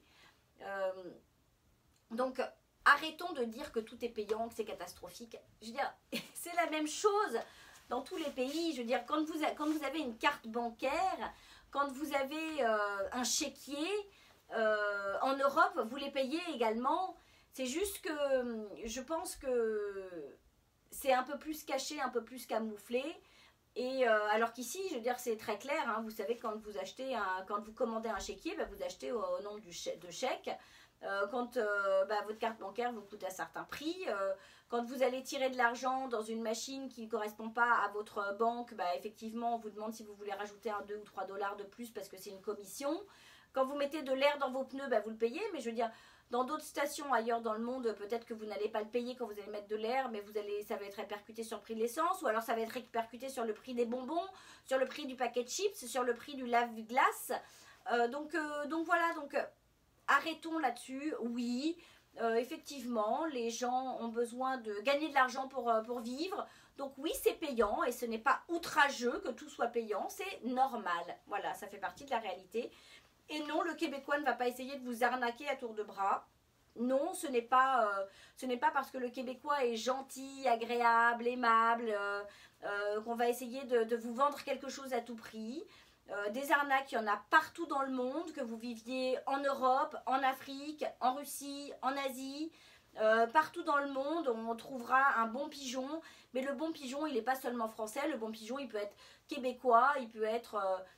Donc, arrêtons de dire que tout est payant, que c'est catastrophique. Je veux dire, c'est la même chose dans tous les pays. Je veux dire, quand vous avez une carte bancaire, quand vous avez un chéquier, en Europe, vous les payez également. C'est juste que je pense que c'est un peu plus caché, un peu plus camouflé. Et alors qu'ici, je veux dire, c'est très clair, hein, vous savez, quand vous commandez un chéquier, bah, vous achetez au nombre de chèque. Quand votre carte bancaire vous coûte un certain prix, quand vous allez tirer de l'argent dans une machine qui ne correspond pas à votre banque, bah, effectivement, on vous demande si vous voulez rajouter un 2 ou 3 $ de plus parce que c'est une commission. Quand vous mettez de l'air dans vos pneus, bah, vous le payez, mais je veux dire, dans d'autres stations ailleurs dans le monde, peut-être que vous n'allez pas le payer quand vous allez mettre de l'air, mais ça va être répercuté sur le prix de l'essence, ou alors ça va être répercuté sur le prix des bonbons, sur le prix du paquet de chips, sur le prix du lave-glace. Donc voilà, arrêtons là-dessus. Oui, effectivement, les gens ont besoin de gagner de l'argent pour vivre. Donc oui, c'est payant et ce n'est pas outrageux que tout soit payant, c'est normal. Voilà, ça fait partie de la réalité. Et non, le Québécois ne va pas essayer de vous arnaquer à tour de bras. Non, ce n'est pas parce que le Québécois est gentil, agréable, aimable, qu'on va essayer de vous vendre quelque chose à tout prix. Des arnaques, il y en a partout dans le monde, que vous viviez en Europe, en Afrique, en Russie, en Asie. Partout dans le monde, on trouvera un bon pigeon. Mais le bon pigeon, il n'est pas seulement français. Le bon pigeon, il peut être québécois, il peut être...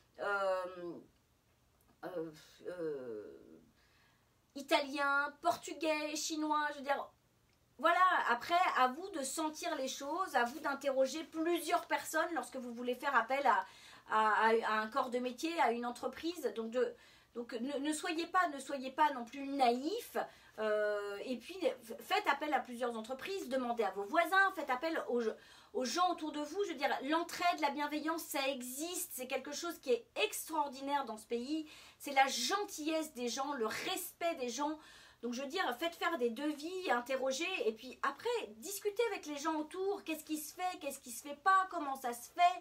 italien, portugais, chinois, je veux dire, voilà, après, à vous de sentir les choses, à vous d'interroger plusieurs personnes lorsque vous voulez faire appel à un corps de métier, à une entreprise, donc ne soyez pas non plus naïfs, et puis faites appel à plusieurs entreprises, demandez à vos voisins, faites appel aux gens autour de vous. Je veux dire, l'entraide, la bienveillance, ça existe, c'est quelque chose qui est extraordinaire dans ce pays, c'est la gentillesse des gens, le respect des gens. Donc je veux dire, faites faire des devis, interrogez, et puis après, discutez avec les gens autour, qu'est-ce qui se fait, qu'est-ce qui se fait pas, comment ça se fait,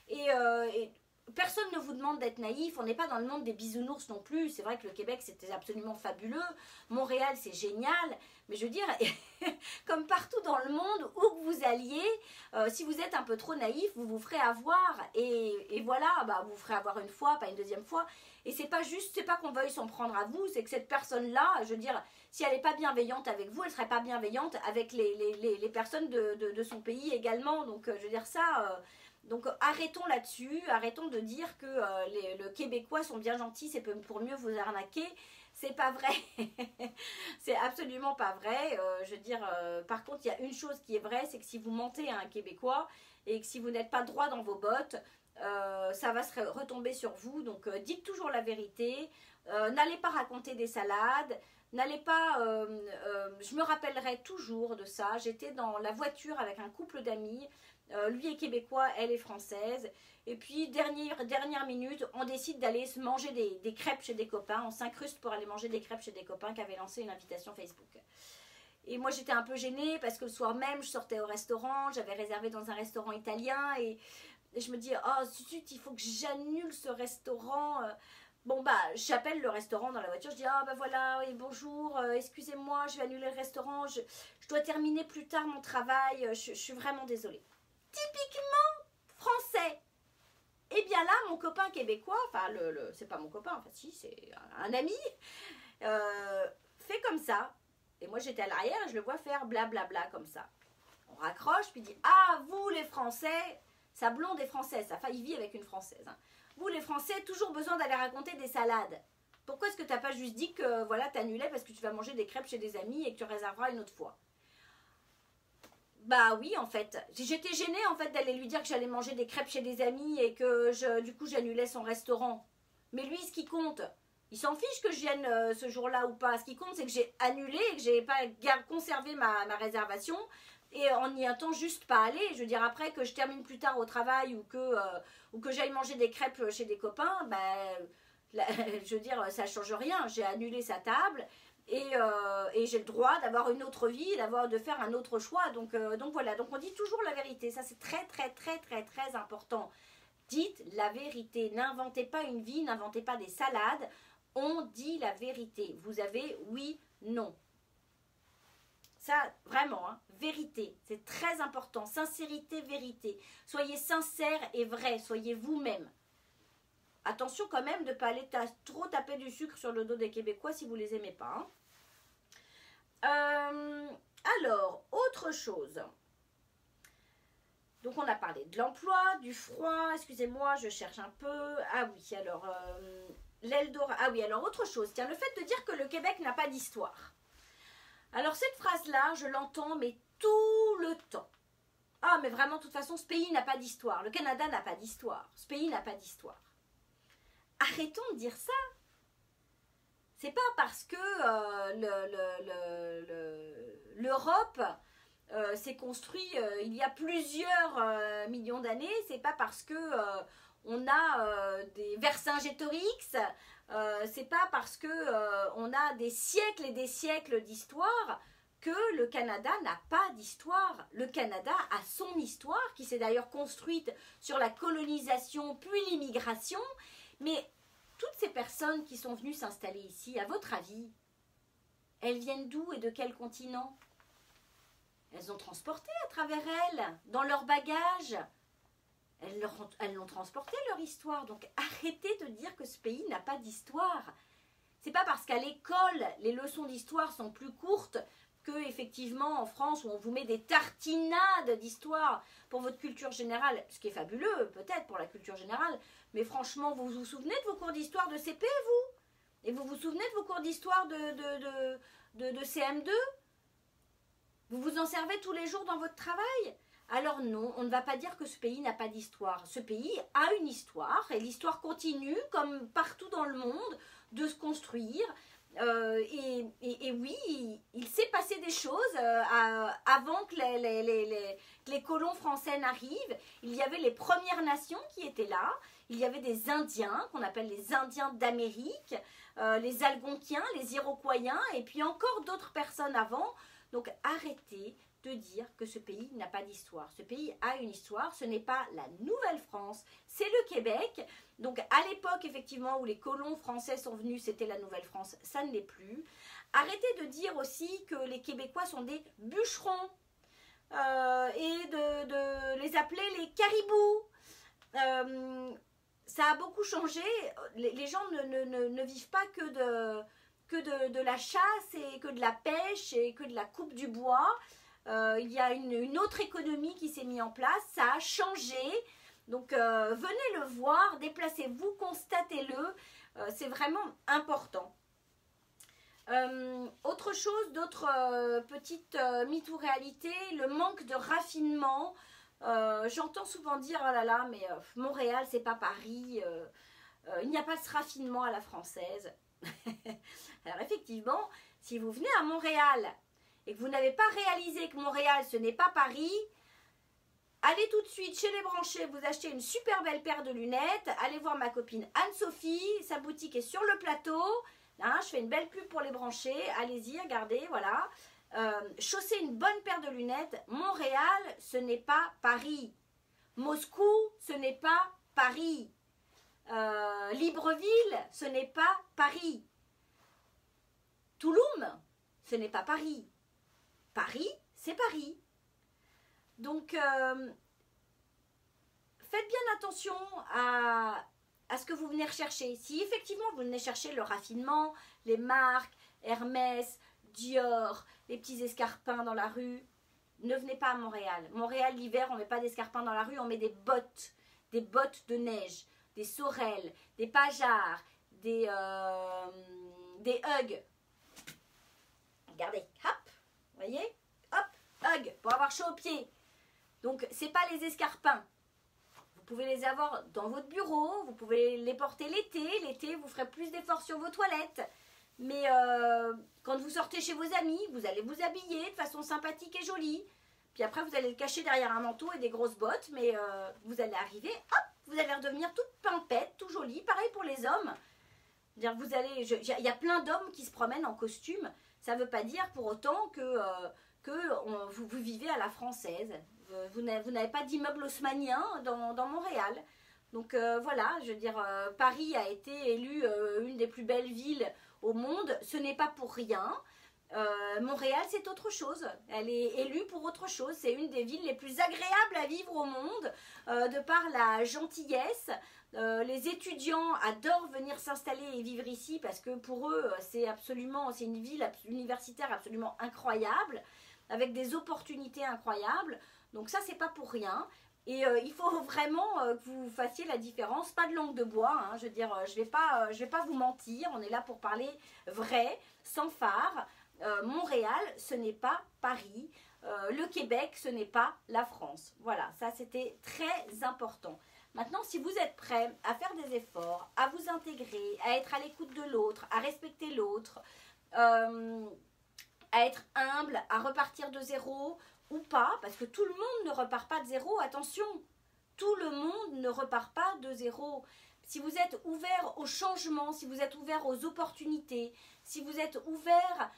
et personne ne vous demande d'être naïf, on n'est pas dans le monde des bisounours non plus. C'est vrai que le Québec c'était absolument fabuleux, Montréal c'est génial, mais je veux dire, comme partout dans le monde, où que vous alliez, si vous êtes un peu trop naïf, vous vous ferez avoir, et voilà, bah, vous vous ferez avoir une fois, pas une deuxième fois, et c'est pas qu'on veuille s'en prendre à vous, c'est que cette personne-là, je veux dire, si elle n'est pas bienveillante avec vous, elle ne serait pas bienveillante avec les personnes de son pays également, donc je veux dire ça... Donc arrêtons là-dessus, arrêtons de dire que le Québécois sont bien gentils, c'est pour mieux vous arnaquer. C'est pas vrai, c'est absolument pas vrai. Je veux dire, par contre, il y a une chose qui est vraie, c'est que si vous mentez à un Québécois et que si vous n'êtes pas droit dans vos bottes, ça va se retomber sur vous. Donc dites toujours la vérité, n'allez pas raconter des salades. N'allez pas, je me rappellerai toujours de ça, j'étais dans la voiture avec un couple d'amis, lui est québécois, elle est française, et puis dernière minute, on décide d'aller se manger des crêpes chez des copains, on s'incruste pour aller manger des crêpes chez des copains qui avaient lancé une invitation Facebook. Et moi j'étais un peu gênée parce que le soir même je sortais au restaurant, j'avais réservé dans un restaurant italien, et je me dis, oh zut, il faut que j'annule ce restaurant. Bon bah j'appelle le restaurant dans la voiture, je dis ah bah voilà, et bonjour, excusez-moi, je vais annuler le restaurant, je dois terminer plus tard mon travail, je suis vraiment désolée. typiquement français. Et bien là, mon copain québécois, enfin, c'est pas mon copain, enfin si, c'est un ami, fait comme ça. Et moi, j'étais à l'arrière et je le vois faire blablabla comme ça. On raccroche, puis il dit, ah, vous les Français, sa blonde est française, enfin, il vit avec une Française. Hein. Vous les Français, toujours besoin d'aller raconter des salades. Pourquoi est-ce que tu n'as pas juste dit que voilà, tu annulais parce que tu vas manger des crêpes chez des amis et que tu réserveras une autre fois? Bah oui, en fait. J'étais gênée en fait d'aller lui dire que j'allais manger des crêpes chez des amis et que du coup j'annulais son restaurant. Mais lui, ce qui compte, il s'en fiche que je vienne ce jour-là ou pas. Ce qui compte, c'est que j'ai annulé et que j'ai pas conservé ma réservation et en y étant juste pas aller. Je veux dire, après que je termine plus tard au travail ou que j'aille manger des crêpes chez des copains, je veux dire, ça change rien. J'ai annulé sa table. Et j'ai le droit d'avoir une autre vie, de faire un autre choix. Donc voilà, donc on dit toujours la vérité. Ça, c'est très, très, très, très, très important. Dites la vérité. N'inventez pas une vie, n'inventez pas des salades. On dit la vérité. Vous avez oui, non. Ça, vraiment, hein, vérité. C'est très important. Sincérité, vérité. Soyez sincère et vrai. Soyez vous-même. Attention quand même de ne pas aller trop taper du sucre sur le dos des Québécois si vous ne les aimez pas. Hein. Alors, autre chose. Donc, on a parlé de l'emploi, du froid. Excusez-moi, je cherche un peu. Ah oui, alors, l'Eldorado. Ah oui, alors, autre chose. Tiens, le fait de dire que le Québec n'a pas d'histoire. Alors, cette phrase-là, je l'entends, mais tout le temps. Ah, mais vraiment, de toute façon, ce pays n'a pas d'histoire. Le Canada n'a pas d'histoire. Ce pays n'a pas d'histoire. Arrêtons de dire ça. C'est pas parce que l'Europe s'est construite il y a plusieurs millions d'années. C'est pas parce que on a des Vercingétorix. C'est pas parce que on a des siècles et des siècles d'histoire que le Canada n'a pas d'histoire. Le Canada a son histoire qui s'est d'ailleurs construite sur la colonisation puis l'immigration. Mais toutes ces personnes qui sont venues s'installer ici, à votre avis, elles viennent d'où et de quel continent? Elles ont transporté à travers elles, dans leurs bagages. Elles l'ont transporté leur histoire. Donc arrêtez de dire que ce pays n'a pas d'histoire. C'est pas parce qu'à l'école, les leçons d'histoire sont plus courtes que effectivement en France où on vous met des tartinades d'histoire pour votre culture générale, ce qui est fabuleux peut-être pour la culture générale, mais franchement vous vous souvenez de vos cours d'histoire de CP vous? Et vous vous souvenez de vos cours d'histoire de CM2? Vous vous en servez tous les jours dans votre travail? Alors non, on ne va pas dire que ce pays n'a pas d'histoire. Ce pays a une histoire et l'histoire continue comme partout dans le monde de se construire. Et oui, il s'est passé des choses avant que les colons français n'arrivent. Il y avait les Premières Nations qui étaient là. Il y avait des Indiens, qu'on appelle les Indiens d'Amérique, les Algonquiens, les Iroquois, et puis encore d'autres personnes avant. Donc arrêtez de dire que ce pays n'a pas d'histoire. Ce pays a une histoire, ce n'est pas la Nouvelle-France, c'est le Québec. Donc à l'époque effectivement où les colons français sont venus, c'était la Nouvelle-France, ça ne l'est plus. Arrêtez de dire aussi que les Québécois sont des bûcherons et de les appeler les caribous. Ça a beaucoup changé, les gens ne vivent pas que de la chasse et que de la pêche et que de la coupe du bois. Il y a une autre économie qui s'est mise en place, ça a changé. Donc venez le voir, déplacez-vous, constatez-le, c'est vraiment important. Autre chose, d'autres petites mythes ou réalités, le manque de raffinement. J'entends souvent dire, oh là là, mais Montréal c'est pas Paris, il n'y a pas ce raffinement à la française. Alors effectivement, si vous venez à Montréal et que vous n'avez pas réalisé que Montréal ce n'est pas Paris, allez tout de suite chez Les Branchés, vous achetez une super belle paire de lunettes, allez voir ma copine Anne-Sophie, sa boutique est sur le plateau, hein, je fais une belle pub pour Les Branchés, allez-y, regardez, voilà. Chaussez une bonne paire de lunettes, Montréal ce n'est pas Paris, Moscou ce n'est pas Paris, Libreville ce n'est pas Paris, Touloum ce n'est pas Paris, Paris c'est Paris. Donc faites bien attention à ce que vous venez rechercher. Si effectivement vous venez chercher le raffinement, les marques, Hermès, Dior, les petits escarpins dans la rue, ne venez pas à Montréal. Montréal, l'hiver, on ne met pas d'escarpins dans la rue, on met des bottes de neige, des sorels, des pajards, des Ugg. Regardez, hop, vous voyez, hop, Ugg, pour avoir chaud aux pieds. Donc, c'est pas les escarpins. Vous pouvez les avoir dans votre bureau, vous pouvez les porter l'été. L'été, vous ferez plus d'efforts sur vos toilettes. Mais quand vous sortez chez vos amis, vous allez vous habiller de façon sympathique et jolie. Puis après, vous allez le cacher derrière un manteau et des grosses bottes. Mais vous allez arriver, hop, vous allez redevenir toute pimpette, tout jolie. Pareil pour les hommes. Il y a plein d'hommes qui se promènent en costume. Ça ne veut pas dire pour autant que vous vivez à la française. Vous n'avez pas d'immeuble haussmannien dans Montréal. Donc voilà, je veux dire, Paris a été élue une des plus belles villes au monde. Ce n'est pas pour rien. Montréal, c'est autre chose. Elle est élue pour autre chose. C'est une des villes les plus agréables à vivre au monde, de par la gentillesse. Les étudiants adorent venir s'installer et vivre ici parce que pour eux, c'est une ville universitaire absolument incroyable, avec des opportunités incroyables. Donc ça, c'est pas pour rien. Et il faut vraiment que vous fassiez la différence. Pas de langue de bois, hein. Je veux dire, je vais pas vous mentir. On est là pour parler vrai, sans phare. Montréal, ce n'est pas Paris. Le Québec, ce n'est pas la France. Voilà, ça c'était très important. Maintenant, si vous êtes prêts à faire des efforts, à vous intégrer, à être à l'écoute de l'autre, à respecter l'autre, à être humble, à repartir de zéro ou pas, parce que tout le monde ne repart pas de zéro, attention, tout le monde ne repart pas de zéro. Si vous êtes ouvert au changement, si vous êtes ouvert aux opportunités, si vous êtes ouvert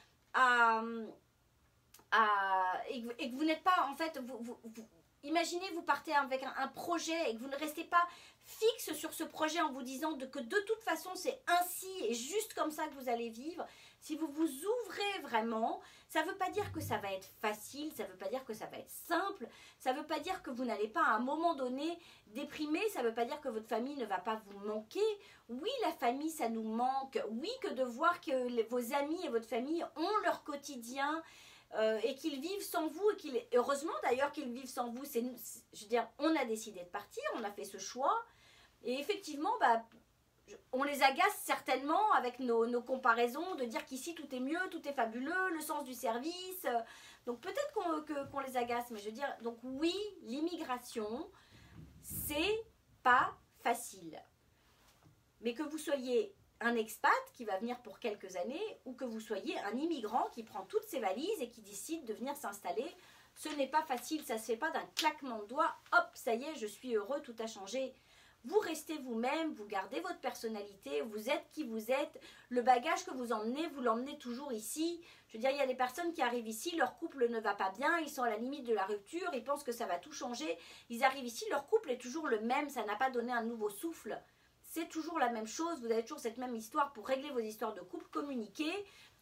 et que vous n'êtes pas, en fait, imaginez, vous partez avec un projet et que vous ne restez pas fixe sur ce projet en vous disant que de toute façon c'est ainsi et juste comme ça que vous allez vivre. Si vous vous ouvrez vraiment, ça ne veut pas dire que ça va être facile, ça ne veut pas dire que ça va être simple, ça ne veut pas dire que vous n'allez pas à un moment donné déprimer, ça ne veut pas dire que votre famille ne va pas vous manquer. Oui, la famille, ça nous manque. Oui, que de voir que vos amis et votre famille ont leur quotidien, et qu'ils vivent sans vous, heureusement d'ailleurs qu'ils vivent sans vous. Je veux dire, on a décidé de partir, on a fait ce choix, et effectivement, on les agace certainement avec nos comparaisons, de dire qu'ici tout est mieux, tout est fabuleux, le sens du service, donc peut-être qu'on les agace, mais je veux dire, donc oui, l'immigration, c'est pas facile, mais que vous soyez un expat qui va venir pour quelques années ou que vous soyez un immigrant qui prend toutes ses valises et qui décide de venir s'installer, ce n'est pas facile, ça ne se fait pas d'un claquement de doigts, hop, ça y est, je suis heureux, tout a changé. Vous restez vous-même, vous gardez votre personnalité, vous êtes qui vous êtes, le bagage que vous emmenez, vous l'emmenez toujours ici. Je veux dire, il y a des personnes qui arrivent ici, leur couple ne va pas bien, ils sont à la limite de la rupture, ils pensent que ça va tout changer, ils arrivent ici, leur couple est toujours le même, ça n'a pas donné un nouveau souffle. C'est toujours la même chose, vous avez toujours cette même histoire pour régler vos histoires de couple, communiquer,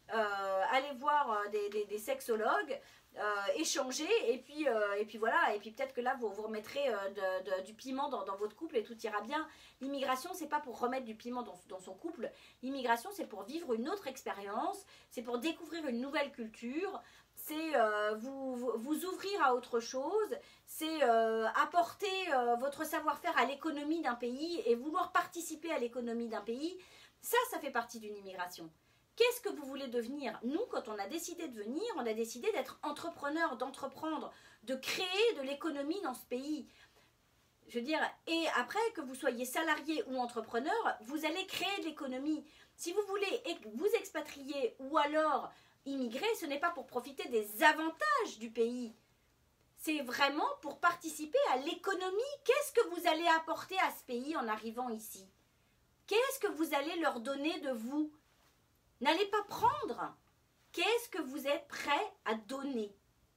allez voir des sexologues, échanger, et puis voilà, et puis peut-être que là vous remettrez du piment dans votre couple et tout ira bien. L'immigration, c'est pas pour remettre du piment dans son couple, l'immigration c'est pour vivre une autre expérience, c'est pour découvrir une nouvelle culture, c'est vous ouvrir à autre chose, c'est apporter votre savoir-faire à l'économie d'un pays et vouloir participer à l'économie d'un pays. Ça fait partie d'une immigration. Qu'est-ce que vous voulez devenir? Nous, quand on a décidé de venir, on a décidé d'être entrepreneur, d'entreprendre, de créer de l'économie dans ce pays. Je veux dire, et après, que vous soyez salarié ou entrepreneur, vous allez créer de l'économie. Si vous voulez vous expatrier ou alors immigrer, ce n'est pas pour profiter des avantages du pays. C'est vraiment pour participer à l'économie. Qu'est-ce que vous allez apporter à ce pays en arrivant ici? Qu'est-ce que vous allez leur donner de vous? N'allez pas prendre. Qu'est-ce que vous êtes prêt à donner?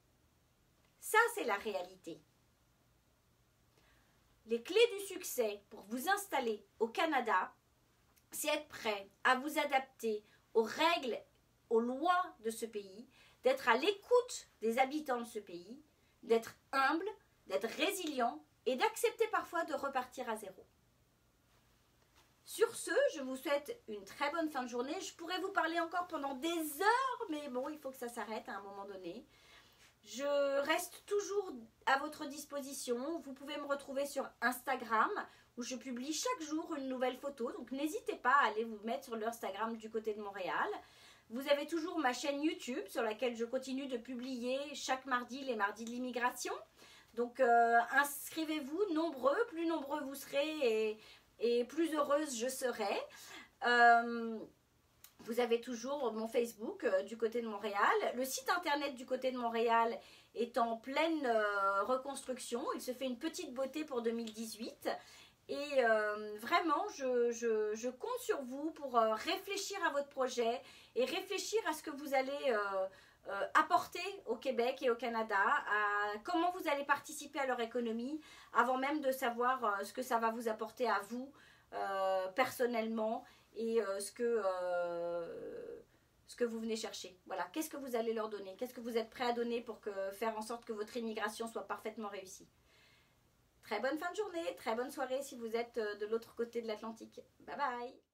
Ça, c'est la réalité. Les clés du succès pour vous installer au Canada, c'est être prêt à vous adapter aux règles, aux lois de ce pays, d'être à l'écoute des habitants de ce pays, d'être humble, d'être résilient et d'accepter parfois de repartir à zéro. Sur ce, je vous souhaite une très bonne fin de journée. Je pourrais vous parler encore pendant des heures, mais bon, il faut que ça s'arrête à un moment donné. Je reste toujours à votre disposition. Vous pouvez me retrouver sur Instagram, où je publie chaque jour une nouvelle photo. Donc n'hésitez pas à aller vous mettre sur l'Instagram du côté de Montréal. Vous avez toujours ma chaîne YouTube, sur laquelle je continue de publier chaque mardi, les mardis de l'immigration. Donc inscrivez-vous, plus nombreux vous serez et plus heureuse je serai. Vous avez toujours mon Facebook du côté de Montréal. Le site internet du côté de Montréal est en pleine reconstruction. Il se fait une petite beauté pour 2018. Et vraiment, je compte sur vous pour réfléchir à votre projet et réfléchir à ce que vous allez apporter au Québec et au Canada, à comment vous allez participer à leur économie, avant même de savoir ce que ça va vous apporter à vous personnellement et ce que vous venez chercher. Voilà, qu'est-ce que vous allez leur donner? Qu'est-ce que vous êtes prêt à donner pour faire en sorte que votre immigration soit parfaitement réussie? Très bonne fin de journée, très bonne soirée si vous êtes de l'autre côté de l'Atlantique. Bye bye!